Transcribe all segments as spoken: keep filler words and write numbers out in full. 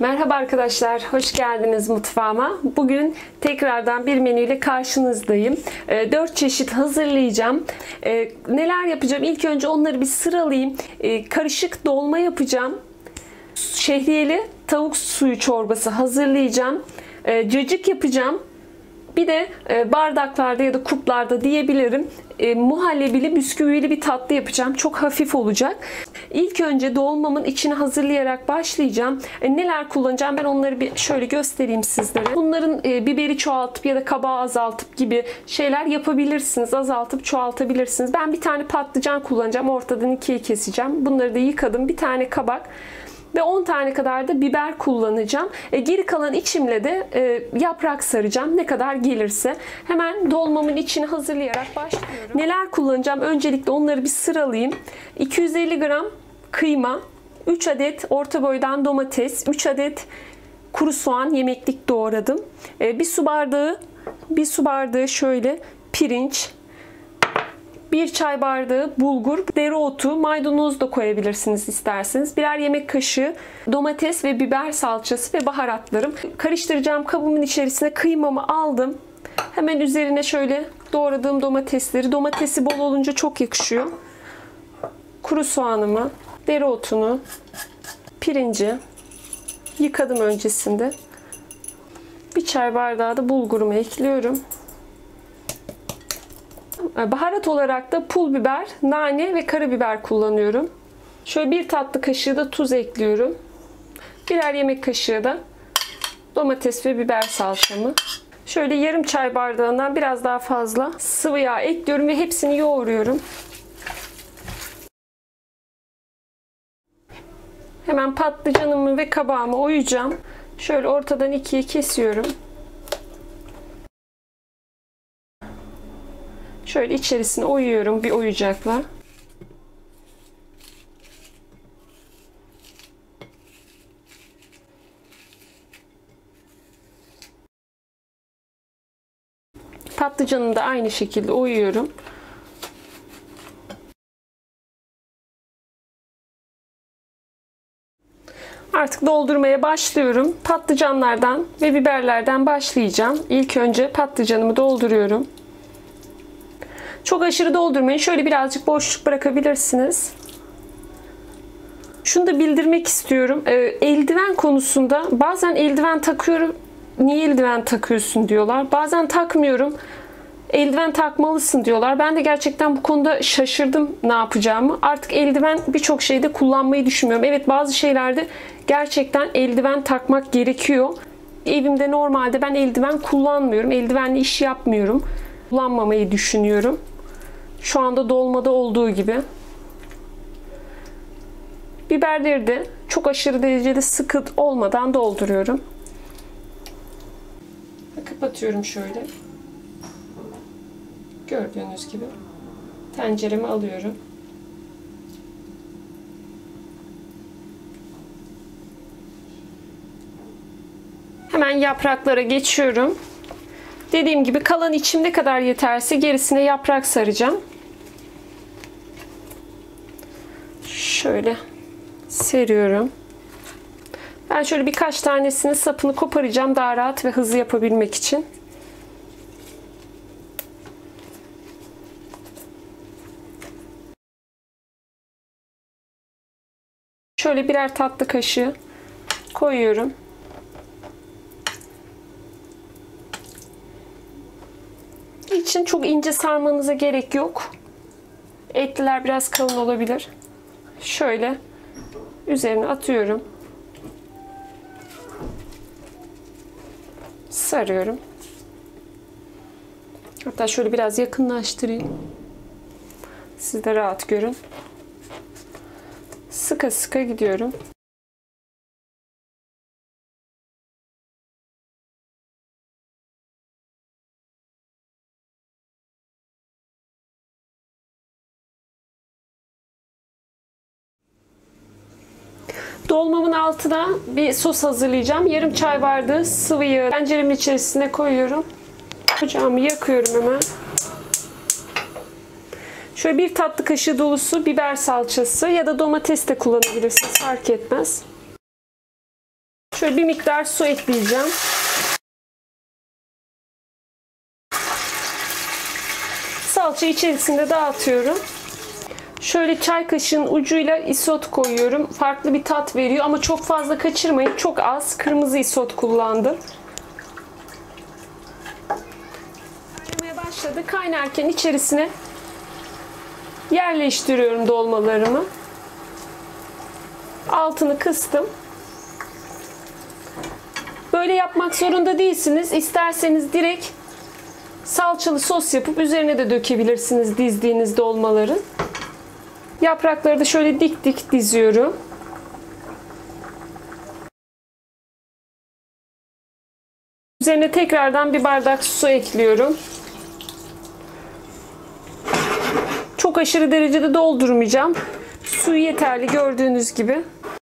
Merhaba arkadaşlar, hoş geldiniz mutfağıma. Bugün tekrardan bir menüyle karşınızdayım. dört çeşit hazırlayacağım. Neler yapacağım? İlk önce onları bir sıralayayım. Karışık dolma yapacağım. Şehriyeli tavuk suyu çorbası hazırlayacağım. Cacık yapacağım. Bir de bardaklarda ya da kuplarda diyebilirim e, muhallebili, bisküvili bir tatlı yapacağım. Çok hafif olacak. İlk önce dolmamın içini hazırlayarak başlayacağım. E, neler kullanacağım ben onları bir şöyle göstereyim sizlere. Bunların e, biberi çoğaltıp ya da kabağı azaltıp gibi şeyler yapabilirsiniz. Azaltıp çoğaltabilirsiniz. Ben bir tane patlıcan kullanacağım. Ortadan ikiye keseceğim. Bunları da yıkadım. Bir tane kabak ve on tane kadar da biber kullanacağım. E, geri kalan içimle de e, yaprak saracağım. Ne kadar gelirse. Hemen dolmamın içini hazırlayarak başlıyorum. Neler kullanacağım? Öncelikle onları bir sıralayayım. iki yüz elli gram kıyma, üç adet orta boydan domates, üç adet kuru soğan yemeklik doğradım. E, bir su bardağı, bir su bardağı şöyle pirinç, bir çay bardağı bulgur, dereotu, maydanoz da koyabilirsiniz isterseniz. Birer yemek kaşığı domates ve biber salçası ve baharatlarım. Karıştıracağım kabımın içerisine kıymamı aldım. Hemen üzerine şöyle doğradığım domatesleri, domatesi bol olunca çok yakışıyor. Kuru soğanımı, dereotunu, pirinci yıkadım öncesinde. Bir çay bardağı da bulgurumu ekliyorum. Baharat olarak da pul biber, nane ve karabiber kullanıyorum. Şöyle bir tatlı kaşığı da tuz ekliyorum. Birer yemek kaşığı da domates ve biber salçamı. Şöyle yarım çay bardağından biraz daha fazla sıvı yağ ekliyorum ve hepsini yoğuruyorum. Hemen patlıcanımı ve kabağımı oyacağım. Şöyle ortadan ikiye kesiyorum. Şöyle içerisine oyuyorum bir oyuncakla. Patlıcanımı da aynı şekilde oyuyorum. Artık doldurmaya başlıyorum. Patlıcanlardan ve biberlerden başlayacağım. İlk önce patlıcanımı dolduruyorum. Çok aşırı doldurmayın. Şöyle birazcık boşluk bırakabilirsiniz. Şunu da bildirmek istiyorum. Ee, eldiven konusunda bazen eldiven takıyorum. Niye eldiven takıyorsun diyorlar. Bazen takmıyorum. Eldiven takmalısın diyorlar. Ben de gerçekten bu konuda şaşırdım ne yapacağımı. Artık eldiven birçok şeyde kullanmayı düşünmüyorum. Evet, bazı şeylerde gerçekten eldiven takmak gerekiyor. Evimde normalde ben eldiven kullanmıyorum. Eldivenli iş yapmıyorum. Kullanmamayı düşünüyorum. Şu anda dolmada olduğu gibi. Biberleri de çok aşırı derecede sıkı olmadan dolduruyorum. Kapatıyorum şöyle. Gördüğünüz gibi. Tenceremi alıyorum. Hemen yapraklara geçiyorum. Dediğim gibi kalan içim ne kadar yeterse gerisine yaprak saracağım. Şöyle seriyorum. Ben şöyle birkaç tanesini sapını koparacağım daha rahat ve hızlı yapabilmek için. Şöyle birer tatlı kaşığı koyuyorum. İçin çok ince sarmanıza gerek yok. Etliler biraz kalın olabilir. Şöyle üzerine atıyorum. Sarıyorum. Hatta şöyle biraz yakınlaştırayım. Siz de rahat görün. Sıka sıka gidiyorum. Dolmamın altına bir sos hazırlayacağım. Yarım çay bardağı sıvı yağı tenceremin içerisine koyuyorum. Ocağımı yakıyorum hemen. Şöyle bir tatlı kaşığı dolusu biber salçası ya da domates de kullanabilirsiniz. Fark etmez. Şöyle bir miktar su ekleyeceğim. Salça içerisinde dağıtıyorum. Şöyle çay kaşığının ucuyla isot koyuyorum. Farklı bir tat veriyor ama çok fazla kaçırmayın. Çok az kırmızı isot kullandım. Kaynamaya başladı. Kaynarken içerisine yerleştiriyorum dolmalarımı. Altını kıstım. Böyle yapmak zorunda değilsiniz. İsterseniz direkt salçalı sos yapıp üzerine de dökebilirsiniz dizdiğiniz dolmaların. Yaprakları da şöyle dik dik diziyorum. Üzerine tekrardan bir bardak su ekliyorum. Çok aşırı derecede doldurmayacağım. Suyu yeterli gördüğünüz gibi.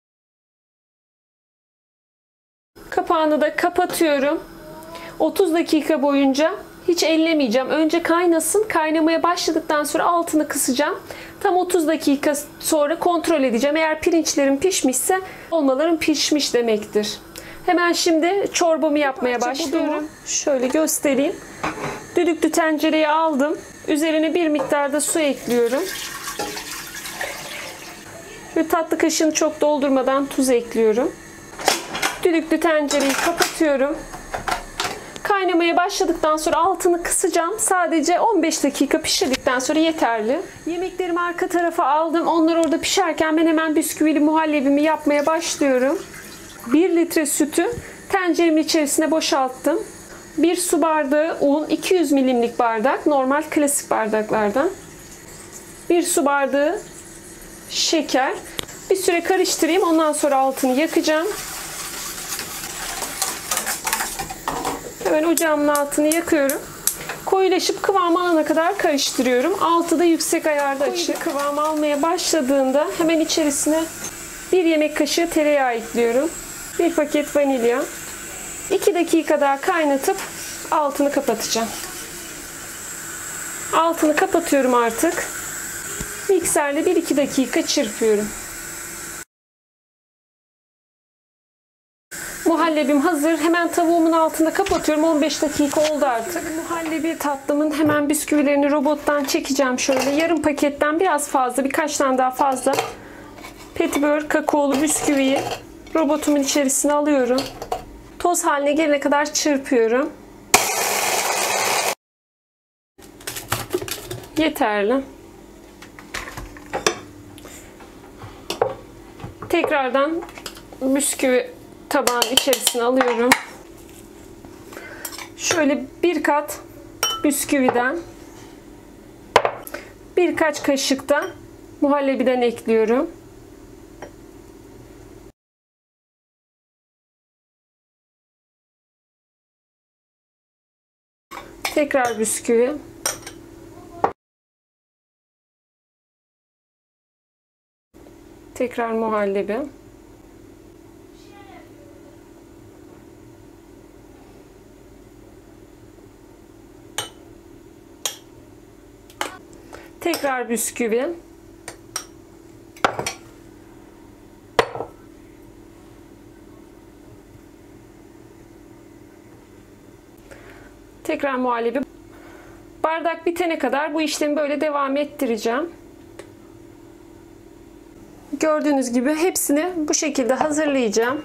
Kapağını da kapatıyorum. otuz dakika boyunca hiç ellemeyeceğim. Önce kaynasın. Kaynamaya başladıktan sonra altını kısacağım. Tam otuz dakika sonra kontrol edeceğim. Eğer pirinçlerim pişmişse dolmalarım pişmiş demektir. Hemen şimdi çorbamı yapmaya başlıyorum. Şöyle göstereyim. Düdüklü tencereye aldım. Üzerine bir miktar da su ekliyorum. Ve tatlı kaşığını çok doldurmadan tuz ekliyorum. Düdüklü tencereyi kapatıyorum. Kaynamaya başladıktan sonra altını kısacağım. Sadece on beş dakika pişirdikten sonra yeterli. Yemeklerimi arka tarafa aldım. Onlar orada pişerken ben hemen bisküvili muhallebimi yapmaya başlıyorum. bir litre sütü tenceremin içerisine boşalttım. bir su bardağı un, iki yüz milimlik bardak, normal klasik bardaklardan. bir su bardağı şeker. Bir süre karıştırayım. Ondan sonra altını yakacağım. Hemen ocağımın altını yakıyorum. Koyulaşıp kıvam alana kadar karıştırıyorum. Altı da yüksek ayarda açık. Kıvam almaya başladığında hemen içerisine bir yemek kaşığı tereyağı ekliyorum. bir paket vanilya. iki dakika daha kaynatıp altını kapatacağım. Altını kapatıyorum artık. Mikserle bir iki dakika çırpıyorum. Muhallebim hazır. Hemen tavuğumun altında kapatıyorum. on beş dakika oldu artık. Muhallebi tatlımın hemen bisküvilerini robottan çekeceğim şöyle. Yarım paketten biraz fazla, birkaç tane daha fazla petibör kakaolu bisküviyi robotumun içerisine alıyorum. Toz haline gelene kadar çırpıyorum. Yeterli. Tekrardan bisküvi tabağın içerisine alıyorum. Şöyle bir kat bisküviden birkaç kaşık da muhallebiden ekliyorum. Tekrar bisküvi. Tekrar muhallebi. Tekrar bisküvi. Tekrar muhallebi. Bardak bitene kadar bu işlemi böyle devam ettireceğim. Gördüğünüz gibi hepsini bu şekilde hazırlayacağım.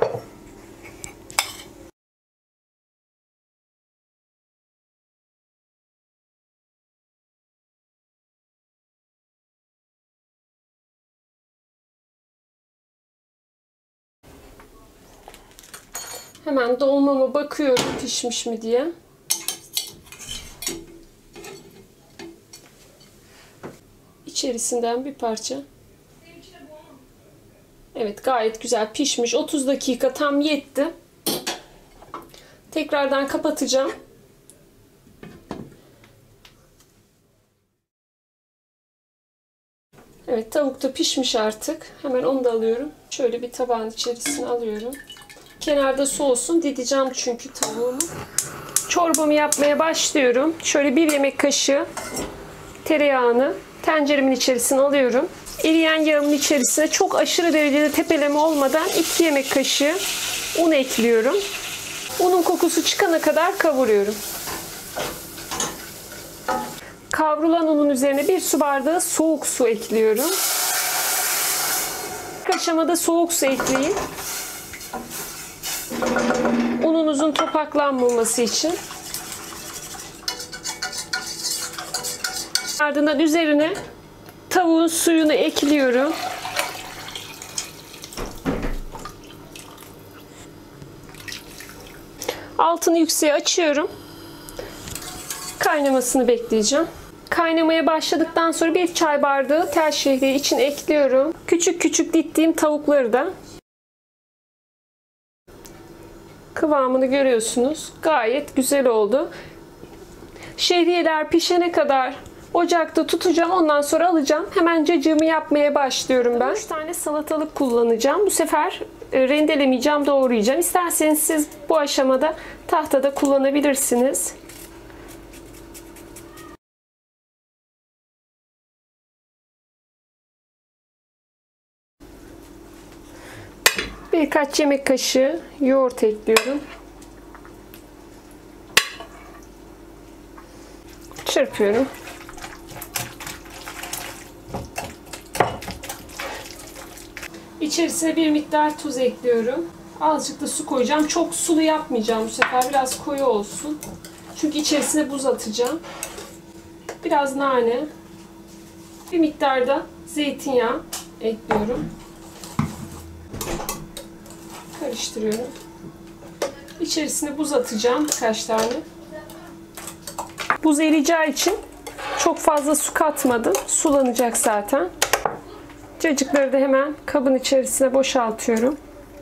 Hemen dolmama bakıyorum pişmiş mi diye. İçerisinden bir parça. Evet, gayet güzel pişmiş. otuz dakika tam yetti. Tekrardan kapatacağım. Evet, tavuk da pişmiş artık. Hemen onu da alıyorum. Şöyle bir tabağın içerisine alıyorum. Kenarda soğusun. Dideceğim çünkü tavuğumu. Çorbamı yapmaya başlıyorum. Şöyle bir yemek kaşığı tereyağını tenceremin içerisine alıyorum. Eriyen yağımın içerisine çok aşırı derecede tepeleme olmadan iki yemek kaşığı Un ekliyorum. Unun kokusu çıkana kadar kavuruyorum. Kavrulan unun üzerine bir su bardağı soğuk su ekliyorum. İlk aşamada soğuk su ekleyin. Ununuzun topaklanmaması için. Ardından üzerine tavuğun suyunu ekliyorum. Altını yükseğe açıyorum. Kaynamasını bekleyeceğim. Kaynamaya başladıktan sonra bir çay bardağı tel şehriye için ekliyorum. Küçük küçük dittiğim tavukları da. Kıvamını görüyorsunuz. Gayet güzel oldu. Şehriyeler pişene kadar ocakta tutacağım. Ondan sonra alacağım. Hemen cacığımı yapmaya başlıyorum ben. üç tane salatalık kullanacağım. Bu sefer rendelemeyeceğim, doğrayacağım. İsterseniz siz bu aşamada tahtada kullanabilirsiniz. Birkaç yemek kaşığı yoğurt ekliyorum. Çırpıyorum. İçerisine bir miktar tuz ekliyorum. Azıcık da su koyacağım. Çok sulu yapmayacağım bu sefer. Biraz koyu olsun. Çünkü içerisine buz atacağım. Biraz nane. Bir miktar da zeytinyağı ekliyorum. Karıştırıyorum. İçerisine buz atacağım birkaç tane. Buz eriyeceği için çok fazla su katmadım. Sulanacak zaten. Cacıkları da hemen kabın içerisine boşaltıyorum.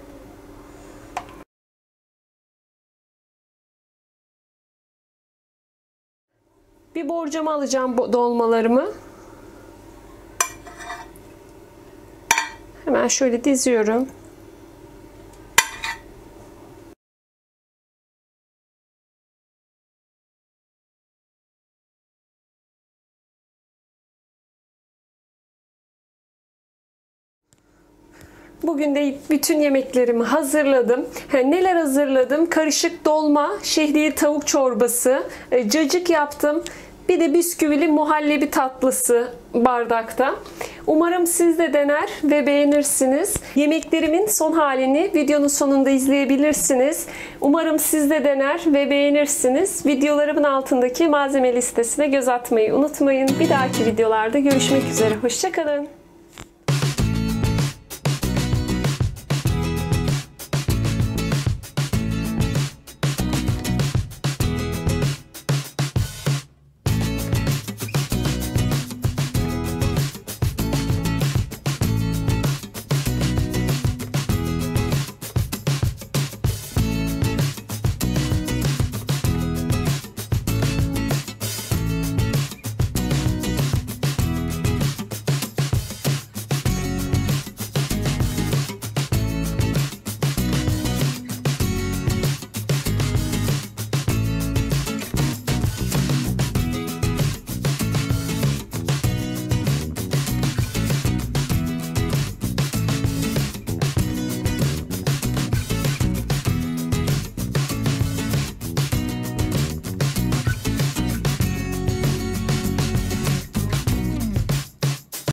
Bir borcama alacağım dolmalarımı. Hemen şöyle diziyorum. Bugün de bütün yemeklerimi hazırladım. Neler hazırladım? Karışık dolma, şehriye tavuk çorbası, cacık yaptım. Bir de bisküvili muhallebi tatlısı bardakta. Umarım siz de dener ve beğenirsiniz. Yemeklerimin son halini videonun sonunda izleyebilirsiniz. Umarım siz de dener ve beğenirsiniz. Videolarımın altındaki malzeme listesine göz atmayı unutmayın. Bir dahaki videolarda görüşmek üzere. Hoşça kalın.